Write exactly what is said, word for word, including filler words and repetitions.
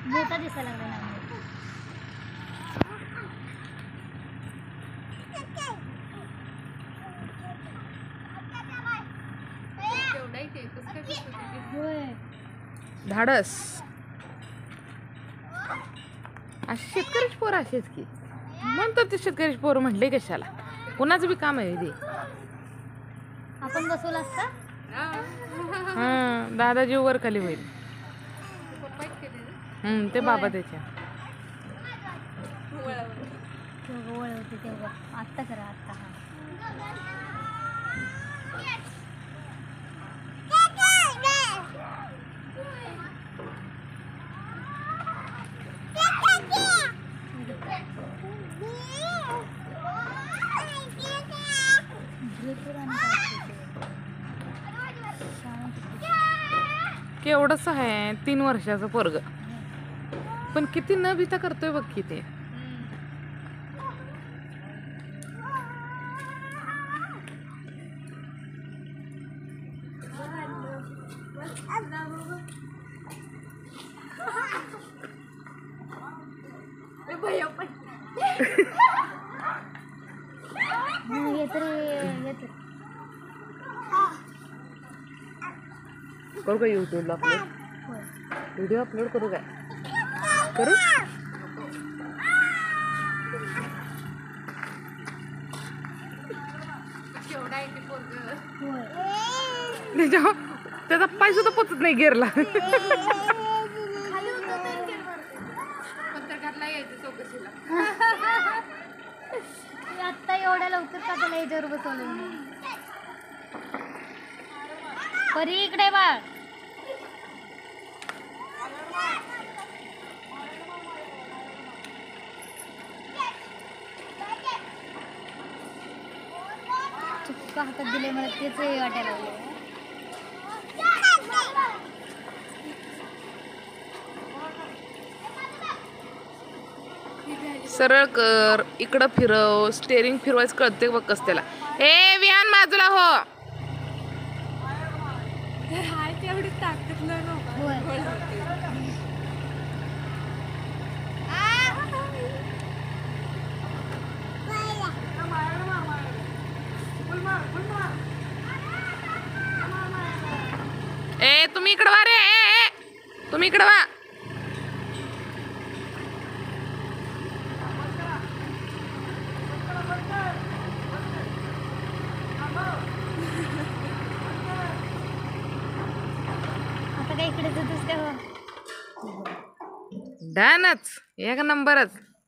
मोठा दिसायला लागला ना. धाडस अशी शेतकरीच पोर असेच की म्हणतात ते शेतकरीच पोर म्हटले कशाला कोणाचं बी काम आहे ते. आपण बसवलं असतं हा दादाजी वर खाली होईल. हम्म ते बाबा त्याच्या वळवते तेव्हा आत्ता करा आत्ता. केवढंच आहे तीन वर्षाचं पोरग पण किती न भीता करतोय बघ की ते. करू का यूट्यूबला अपलोड व्हिडिओ अपलोड करू काय करू. त्याच्या त्याचा पाय सुद्धा पोचत नाही गेरला. आत्ता एवढ्या लवकर का त्याला याच्यावर बसवलं. परी इकडे बघ. चुक्का हातात दिले मला तेच वाटायला लागले. सरळ कर इकडं फिरव स्टेरिंग फिरवायचं कळते बघ कस त्याला. ए विहान बाजूला हो. तेवढी ताकद ए तुम्ही इकडं वा रे. ए, ए, तुम्ही इकडं वा. आता काय इकडे जातोस का? डनच एक नंबरच.